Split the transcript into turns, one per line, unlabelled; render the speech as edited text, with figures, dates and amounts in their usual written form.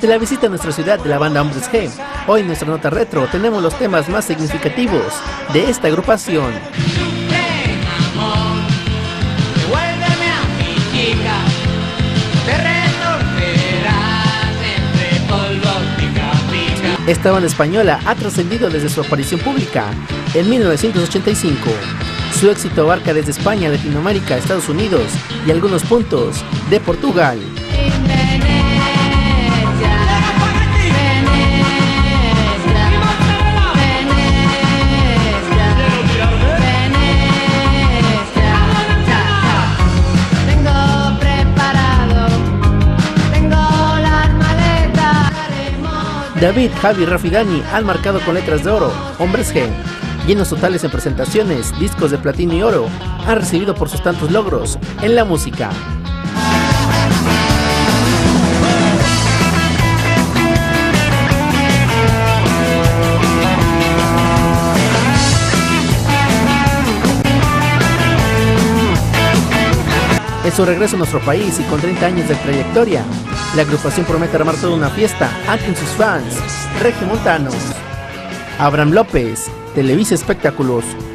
Ante la visita a nuestra ciudad de la banda Hombres G, hoy en nuestra nota retro tenemos los temas más significativos de esta agrupación. Esta banda española ha trascendido desde su aparición pública en 1985. Su éxito abarca desde España, Latinoamérica, Estados Unidos y algunos puntos de Portugal. David, Javi y Rafi Dani han marcado con letras de oro Hombres G. Llenos totales en presentaciones, discos de platino y oro, han recibido por sus tantos logros en la música. En su regreso a nuestro país y con 30 años de trayectoria, la agrupación promete armar toda una fiesta ante sus fans regiomontanos. Abraham López, Televisa Espectáculos.